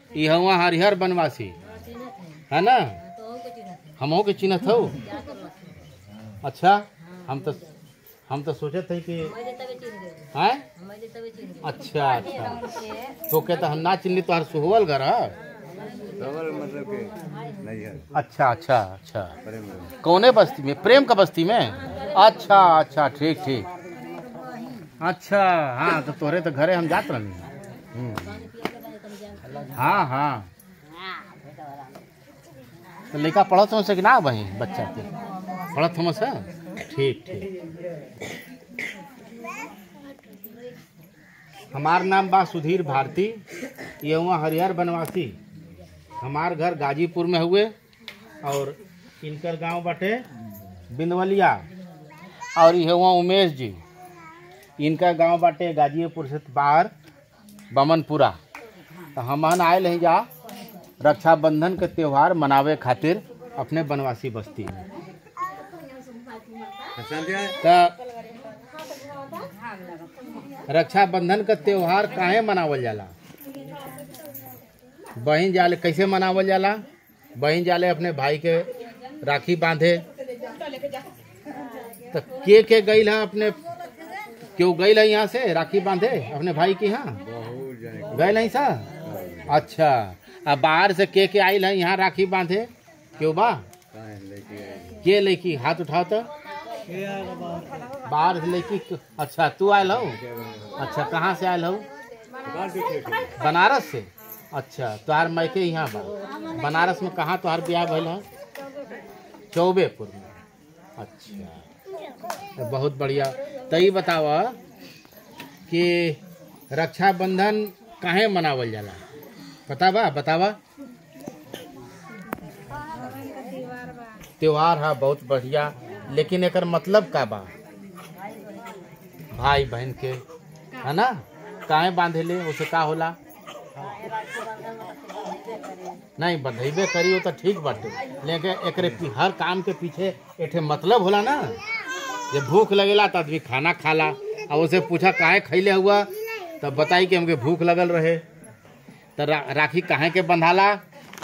ये हुआ हरिहर बनवासी है ना। हमों के चिन्हत हो। अच्छा हम तो सोचे थे कि हैं। अच्छा तो कहता हम ना चिन्ह तो हर सुहवल घर है। मतलब के नहीं है। अच्छा कौने बस्ती में? प्रेम का बस्ती में। अच्छा ठीक। अच्छा हाँ तो तोहरे तो घरे हम जात रही। हाँ तो लड़का पढ़त हो से कि ना वही बच्चा के पढ़त हम से। ठीक हमार नाम बा सुधीर भारती। ये हुआ हरिहर बनवासी। हमार घर गाजीपुर में हुए और इनकर गांव बटे बिंदवलिया। और ये हुआ उमेश जी, इनका गांव बाटे गाजीपुर से बाहर बमनपुरा। तो हमन आए नहीं जा रक्षाबंधन के त्यौहार मनावे खातिर अपने बनवासी बस्ती में। तो रक्षाबंधन का त्यौहार काहे मनावल जाला? बहन जाले कैसे मनावल जाला? बहन जाले अपने भाई के राखी बांधे। तो के गई है अपने क्यों गई है यहाँ से राखी बांधे अपने भाई की? यहाँ गए नहीं सा? अच्छा अब बाहर से के आयल है यहाँ राखी बांधे क्यों बा? के लड़की हाथ उठाओ तो। बाहर से लड़की। अच्छा तू आयल हो? अच्छा कहाँ से आयल हो? बनारस से। अच्छा तुहार मैके यहाँ बा बनारस में। कहाँ तुहार ब्याह भइल है? चौबेपुर में। अच्छा तो बहुत बढ़िया। तो ये बतावा कि रक्षाबंधन काहे मनावल जाला? पता बा? बतावा। त्योहार है बहुत बढ़िया, लेकिन एकर मतलब का बा? भाई बहन के है ना काहे बांधेले? उसे का होला? नहीं बधैबे करी हो तो ठीक बाटे, लेकिन एकरे हर काम के पीछे एक मतलब होला ना। जब भूख लगेला तो आदमी खाना खाला और उसे पूछा काहे खैले हुआ तब बताई कि हमके भूख लगल रहे। तो राखी काहे के बंधाला?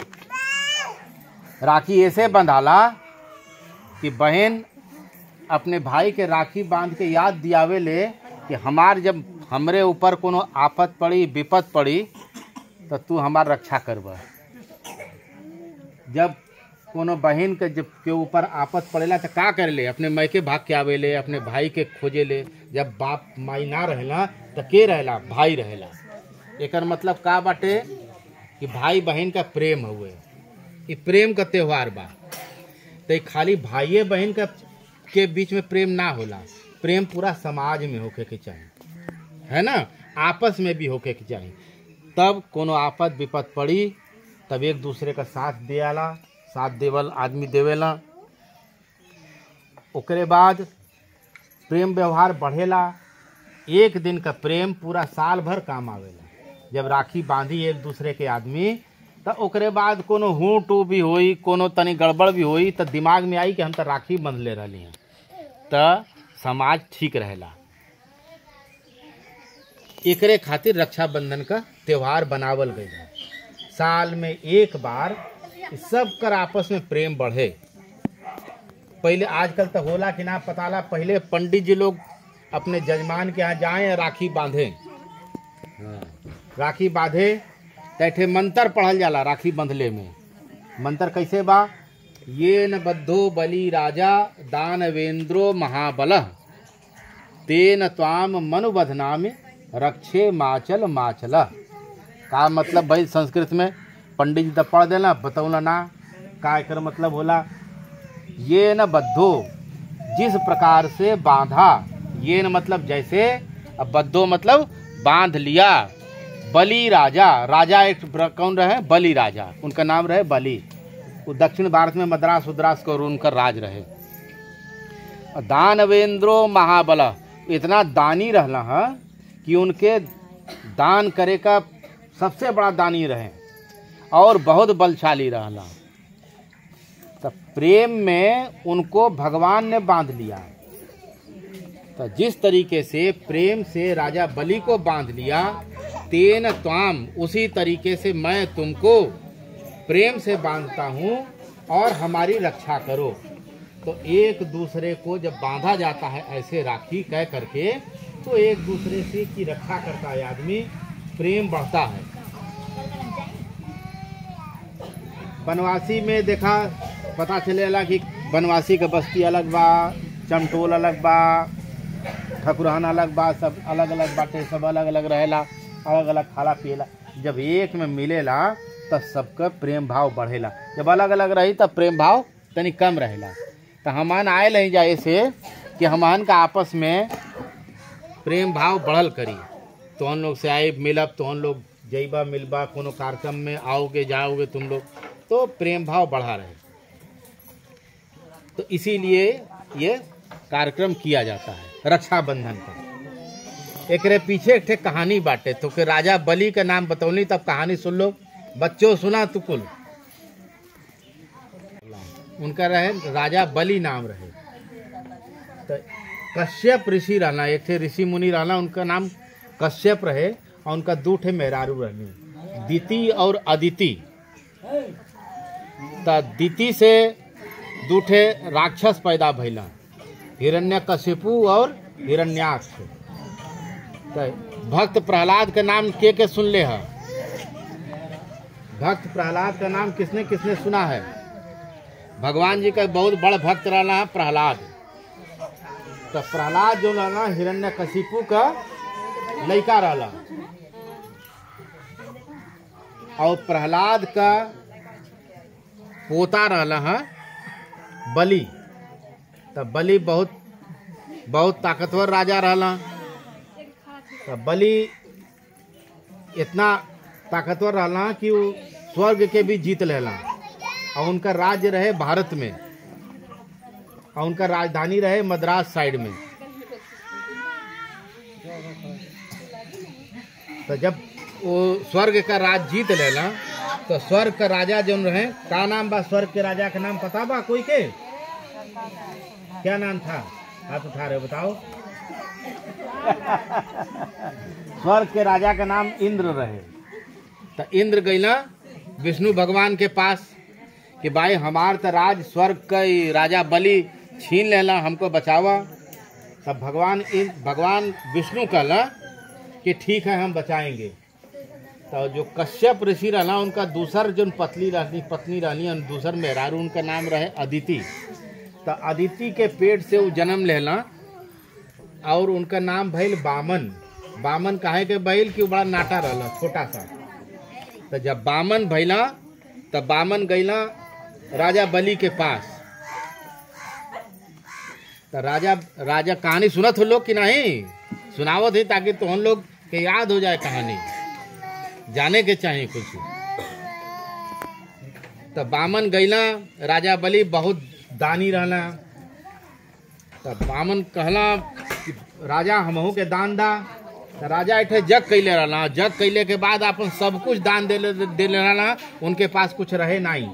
राखी ऐसे बंधाला कि बहन अपने भाई के राखी बांध के याद दियावे ले कि हमार जब हमरे ऊपर कोनो आफत पड़ी विपत पड़ी तो तू हमार रक्षा करबा। जब कोनो बहन के जब के ऊपर आफत पड़ेला तो का करे ले? अपने मैके भाग के आवे ले, अपने भाई के खोजे ले। जब बाप माई ना रहेला तो के रहेला? भाई रहेला। एकर मतलब का बाटे कि भाई बहन का प्रेम हुए। ये प्रेम का त्योहार बा। तो खाली भाई बहन का के बीच में प्रेम ना होला, प्रेम पूरा समाज में होके के चाहिए, है ना। आपस में भी होके के चाहिए। तब कोनो आफत विपत पड़ी तब एक दूसरे का साथ देला, साथ देवल आदमी देवेला। ओकरे बाद प्रेम व्यवहार बढ़ेला। एक दिन का प्रेम पूरा साल भर काम आवेला। जब राखी बांधी एक दूसरे के आदमी तो ओकरे बाद कोनो हूँ टू भी होई, कोनो तनी गड़बड़ भी होई तो दिमाग में आई कि हम तो राखी बंध ले रही हैं, तो समाज ठीक रहेला। एकरे खातिर रक्षाबंधन का त्योहार बनावल गई है। साल में एक बार सब कर आपस में प्रेम बढ़े। पहले आजकल तो होला कि ना पताला, पहले पंडित जी लोग अपने जजमान के यहाँ जाए राखी बांधे। राखी बांधे तैठे मंत्र पढ़ल जाला राखी बंधले में। मंत्र कैसे बा? ये न बद्धो बलि राजा दानवेंद्रो महाबल तेन त्वाम मनुबधनामि रक्षे माचल माचल। का मतलब भाई? संस्कृत में पंडित जी तो पढ़ देना, बतौला ना का एकर मतलब होला। ये न बद्धो जिस प्रकार से बांधा, ये न मतलब जैसे, अब बद्धो मतलब बांध लिया। बलि राजा, राजा एक कौन रहे? बलि राजा, उनका नाम रहे बलि। वो दक्षिण भारत में मद्रास उद्रास को उनका राज रहे। दानवेंद्रो महाबल, इतना दानी रहला है कि उनके दान करे का सबसे बड़ा दानी रहे और बहुत बलशाली रहला। तो प्रेम में उनको भगवान ने बांध लिया। तो जिस तरीके से प्रेम से राजा बलि को बांध लिया, तेन त्वाम, उसी तरीके से मैं तुमको प्रेम से बांधता हूँ और हमारी रक्षा करो। तो एक दूसरे को जब बांधा जाता है ऐसे राखी कह करके, तो एक दूसरे से की रक्षा करता है आदमी, प्रेम बढ़ता है। बनवासी में देखा, पता चलेला कि बनवासी का बस्ती अलग बा, चमटोल अलग बा, ठकुरहन अलग बा, सब अलग अलग बाटे, सब अलग अलग रहेला, अलग अलग खाला पियला। जब एक में मिलेला तब सबका प्रेम भाव बढ़ेला। जब अलग अलग रही तब प्रेम भाव तनी कम रहेला। तो हमन आए नहीं जाए से कि हमन का आपस में प्रेम भाव बढ़ल करी। तो हम लोग से आए मिलब, तो हम लोग जइबा मिलबा, कोनो कार्यक्रम में आओगे जाओगे तुम लोग, तो प्रेम भाव बढ़ा रहे। तो इसीलिए ये कार्यक्रम किया जाता है रक्षाबंधन का। एकरे पीछे एक ठे कहानी बाटे। तो के राजा बलि का नाम बतौनी, तब कहानी सुन लो बच्चों, सुना तू कुल। उनका रहे राजा बलि नाम रहे। तो कश्यप ऋषि रहना, एक ठे ऋषि मुनि रहना, उनका नाम कश्यप रहे। और उनका दो ठे मेहरारू रहनी, दिति और अदिति। तो दिति से दो ठे राक्षस पैदा भइला, हिरण्यकशिपु और हिरण्याक्ष। तो भक्त प्रहलाद का नाम के सुन ले है? भक्त प्रहलाद का नाम किसने किसने सुना है? भगवान जी का बहुत बड़ा भक्त रहना है प्रहलाद। तो प्रहलाद जो रहना हिरण्यकशिपु का लड़का रहला, और प्रहलाद का पोता रहला है बलि। तो बलि बहुत बहुत ताकतवर राजा रहला। तो बलि इतना ताकतवर रहला कि वो स्वर्ग के भी जीत लेला। और उनका राज्य रहे भारत में, और उनका राजधानी रहे मद्रास साइड में। तो जब वो स्वर्ग का राज जीत लेला, तो स्वर्ग का राजा जो रहे, का नाम बा स्वर्ग के राजा का नाम पता बा कोई के? क्या नाम था? हाथ उठा रहे बताओ। स्वर्ग के राजा का नाम इंद्र रहे। तो इंद्र गईला विष्णु भगवान के पास कि भाई हमार तो राज स्वर्ग का राजा बलि छीन लेला, हमको बचावा। तब भगवान विष्णु कहला कि ठीक है हम बचाएंगे। तो जो कश्यप ऋषि रहना, उनका दूसर जो पत्नी रहनी, दूसर मेहरारू, उनका नाम रहे अदिति। तो अदिति के पेट से वो जन्म लेला, और उनका नाम भइल बामन। बामन काहे के भइल कि वो बड़ा नाटा रहला, छोटा सा। तो जब बामन भइला, तब बामन गईला राजा बलि के पास। तो राजा कहानी सुनत हो लोग कि नहीं? सुनावत है ताकि तो हम लोग के याद हो जाए कहानी, जाने के चाहिए कुछ। तो बामन गईला, राजा बलि बहुत दानी रहना। तो बामन कहला कि राजा हमहू के दान दा। तो राजा एक जग कैले रहना, जग कैले के बाद अपन सब कुछ दान दे रहना, उनके पास कुछ रहे नहीं।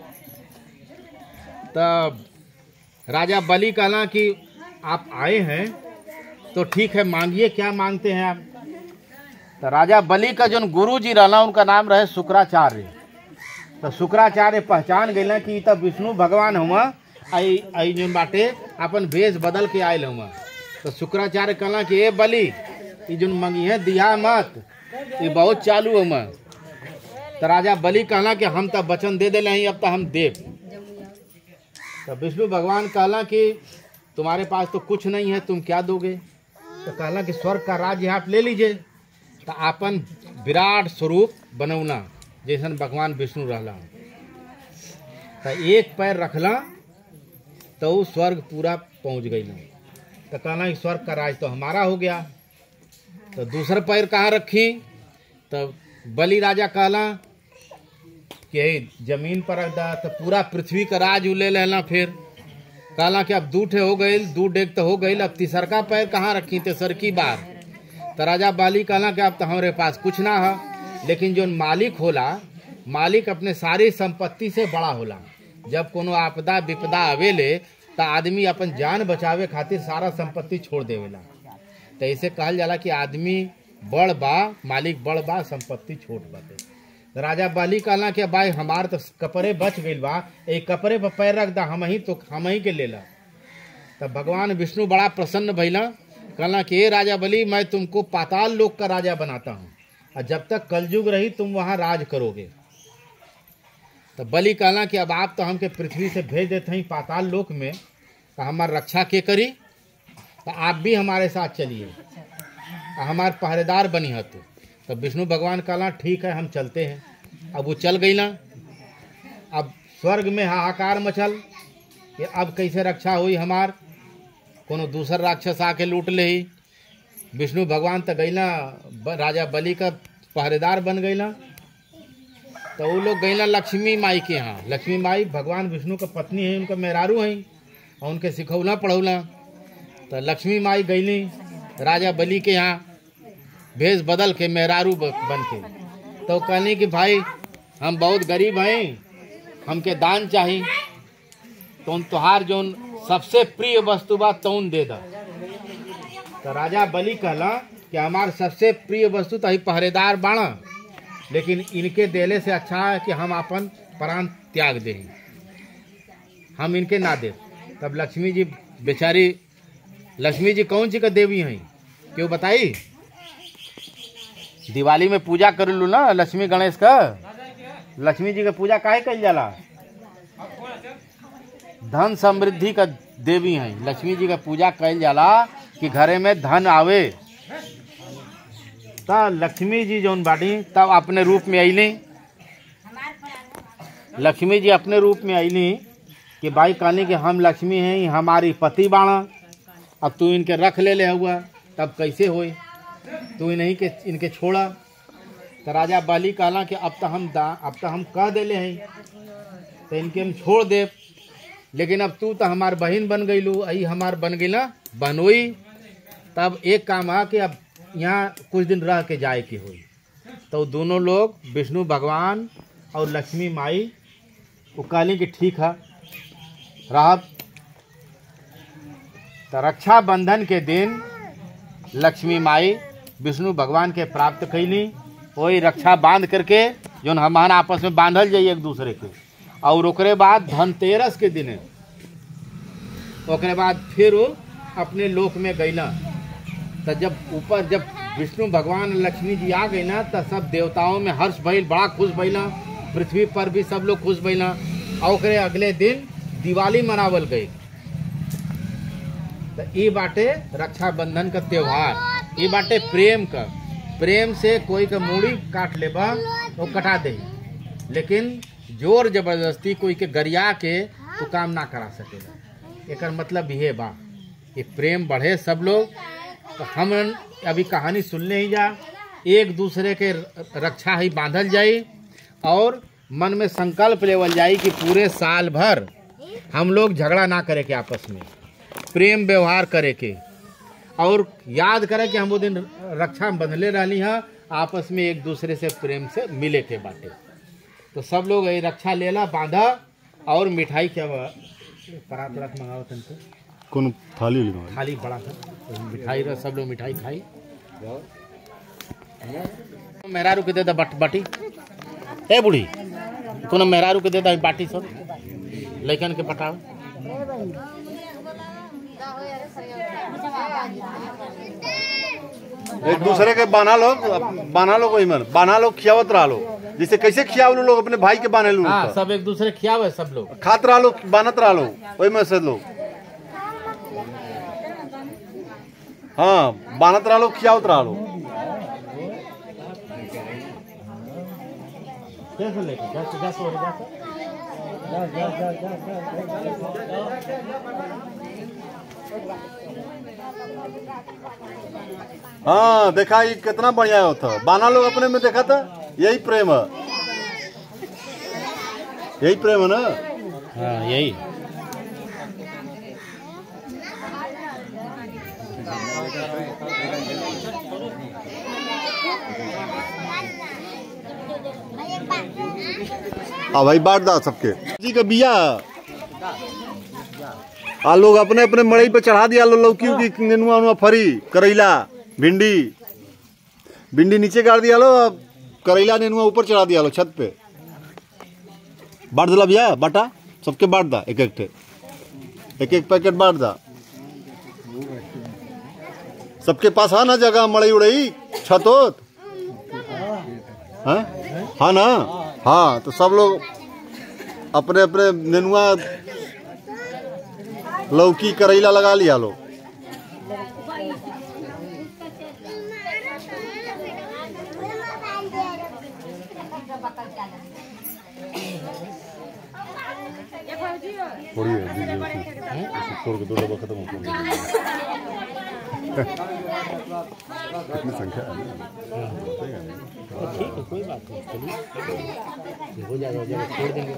तब राजा बलि कहला कि आप आए हैं तो ठीक है, मांगिए, क्या मांगते हैं आप? तो राजा बलि का जो गुरु जी रहना, उनका नाम रहे शुक्राचार्य। तो शुक्राचार्य पहचान गए कि तब विष्णु भगवान हुआ, आई जो बाटे अपन भेष बदल के आयल हुआ। तो शुक्राचार्य कहला कि ए बलि, ये जो मंगी है दिया मत, ये बहुत चालू हुआ। तो राजा बलि कहला कि हम तब वचन दे दिले हैं, अब तो हम देव। तो विष्णु भगवान कहला कि तुम्हारे पास तो कुछ नहीं है, तुम क्या दोगे? तो कहला कि स्वर्ग का राज्य आप ले लीजिए। तो आपन विराट स्वरूप बनौना, जैसन भगवान विष्णु रहला। तो एक पैर रखला तो वो स्वर्ग पूरा पहुंच गई ना। तो कहला कि स्वर्ग का राज तो हमारा हो गया। तो दूसरा पैर कहाँ रखी? तो बलि राजा कहला कि जमीन पर रख दा। तो पूरा पृथ्वी का राज ले लेना। फिर कहला कि अब दूठे हो गई, दू डेग तो हो गई, अब तीसर का पैर कहाँ रखी? तेसर की बार। तो राजा बलि कहला कि अब तो हमारे पास कुछ ना है। लेकिन जो मालिक होला, मालिक अपने सारी संपत्ति से बड़ा होला। जब कोनो आपदा विपदा आवेले तो आदमी अपन जान बचावे खातिर सारा संपत्ति छोड़ देवेला। तो इसे कहल जाला कि आदमी बड़ बा, मालिक बड़ बा, संपत्ति छोट बाटे। राजा बलि कहला कि भाई हमार तो कपड़े बच गइल बा, एक कपड़े पर पैर रख दा, हम ही के लेला। तब भगवान विष्णु बड़ा प्रसन्न भइला, कहला कि ए राजा बलि, मैं तुमको पाताल लोक का राजा बनाता हूँ और जब तक कलयुग रही तुम वहाँ राज करोगे। तो बलि कहला कि अब आप तो हमके पृथ्वी से भेज देते हैं पाताल लोक में, तो हमार रक्षा के करी, तो आप भी हमारे साथ चलिए, हमारे पहरेदार बनी हतु। तो विष्णु भगवान कहला ठीक है हम चलते हैं। अब वो चल गई ना। अब स्वर्ग में हाहाकार मचल कि अब कैसे रक्षा हुई हमार, कोनो दूसर राक्षस आके लूट ले ही। विष्णु भगवान तो गईला राजा बलि का पहरेदार बन गईला। तो वो लोग गईला लक्ष्मी माई के यहाँ। लक्ष्मी माई भगवान विष्णु का पत्नी है, उनका मेहरारू है और उनके सिखौला पढ़ौला। तो लक्ष्मी माई गईली राजा बलि के यहाँ भेष बदल के मेहरारू बन के। तो कहनी कि भाई हम बहुत गरीब हैं, हमके दान चाहिए, तो तुहार जोन सबसे प्रिय वस्तु बा तौन दे दा। तो राजा बलि कहला कि हमार सबसे प्रिय वस्तु तो ही पहरेदार बाणा, लेकिन इनके देले से अच्छा है कि हम अपन प्राण त्याग दें, हम इनके ना दे। तब लक्ष्मी जी बेचारी, लक्ष्मी जी कौन सी का देवी हैं क्यों बताई? दिवाली में पूजा कर लू ना लक्ष्मी गणेश का। लक्ष्मी जी का पूजा काहे कइल जाला? धन समृद्धि का देवी हैं। लक्ष्मी जी का पूजा कइल जाला कि घरे में धन आवे। तब लक्ष्मी जी जौन बाटी तब अपने रूप में अइली। लक्ष्मी जी अपने रूप में अइली कि भाई कहनी कि हम लक्ष्मी हैं, हमारी पति बाणा, अब तू इनके रख ले हुआ, तब कैसे होई? तू नहीं के इनके छोड़ा। तो राजा बलि कहला कि अब तो हम कह देले हैं, तो इनके हम छोड़ दे, लेकिन अब तू तो हमार बहन बन गई लू, आई हमार बन गई ना बनोई। तब एक काम है कि अब यहाँ कुछ दिन रह के जाए की हुई। तो दोनों लोग विष्णु भगवान और लक्ष्मी माई वो कहली कि ठीक है रह। तो रक्षाबंधन के दिन लक्ष्मी माई विष्णु भगवान के प्राप्त कैली। वही रक्षा बांध करके जो हमारा आपस में बांधल जाइए एक दूसरे के। और ओकरे बाद धनतेरस के दिन ओकरे बाद फिर वो अपने लोक में गईला। तो जब विष्णु भगवान लक्ष्मी जी आ गई ना, तो सब देवताओं में हर्ष भइल, बड़ा खुश भइला, पृथ्वी पर भी सब लोग खुश भइला। और ओकरे अगले दिन दिवाली मनावल गई। तो ये बाटे रक्षाबंधन का त्योहार, ये बाटे प्रेम का। प्रेम से कोई का मूड़ी काट लेबा तो कटा दे, लेकिन जोर जबरदस्ती कोई के गरिया के तो काम ना करा सकेगा। एकर मतलब ये बा कि प्रेम बढ़े सब लोग। तो हम अभी कहानी सुनने ही जा, एक दूसरे के रक्षा ही बांधल जाई और मन में संकल्प लेवल जाई कि पूरे साल भर हम लोग झगड़ा ना करे के, आपस में प्रेम व्यवहार करे के, और याद करे कि हम वो दिन रक्षा बंधले रहनी है, आपस में एक दूसरे से प्रेम से मिले के बाटे। तो सब लोग ये रक्षा लेला बांधा। और मिठाई क्या परात मंगाओ तुमको कौन थाली बड़ा था, तो मिठाई रहा, सब लोग मिठाई खाई। मेहरारू के दे दा बाटी, ए बूढ़ी कोनो मेहरारू के दे दा बाटी, सब लइकन के पटाओ। एक दूसरे के बाना लो कोई मन बाना लो, खियावत रहा लो। जैसे कैसे खियाव लोग अपने भाई के बाने लो। हाँ, सब एक दूसरे खियावे, सब लोग खात रहा लो, बानत रहा लो, वही में से लोग हाँ बानत रहा लो, खियावत रहा लो। हाँ देखा ये कितना बढ़िया होता, बाना लोग अपने में देखा था। यही प्रेम है, यही प्रेम है ना। हाँ यही। हाँ भाई बांट दा सबके जी का बिया। आ लोग अपने अपने मड़ई पे चढ़ा दिया लो, लौकी उकी नेनुआ उनुआ फरी, करेला, भिंडी। भिंडी नीचे गाड़ दिया लो, अब करेला नेनुआ ऊपर चढ़ा दिया लो छत पे। बांट दिला भैया, बाटा सबके बांट दा, एक एक पैकेट बांट दा। सबके पास है ना जगह मड़ई उड़ई छत होत, हाँ ना, हाँ तो सब लोग अपने अपने नेनुआ लौकी करेला लगा लिया लो। छोड़ के 2 डब्बा खत्म हो गया। संख्या ठीक है, कोई बात नहीं, चलिए हो जाएगा छोड़ देंगे।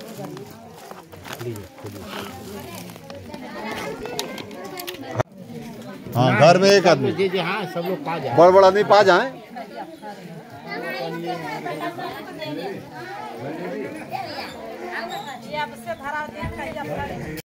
हाँ, घर में एक आदमी जी हाँ, सब लोग पा जाए, बड़ आदमी पा जाए।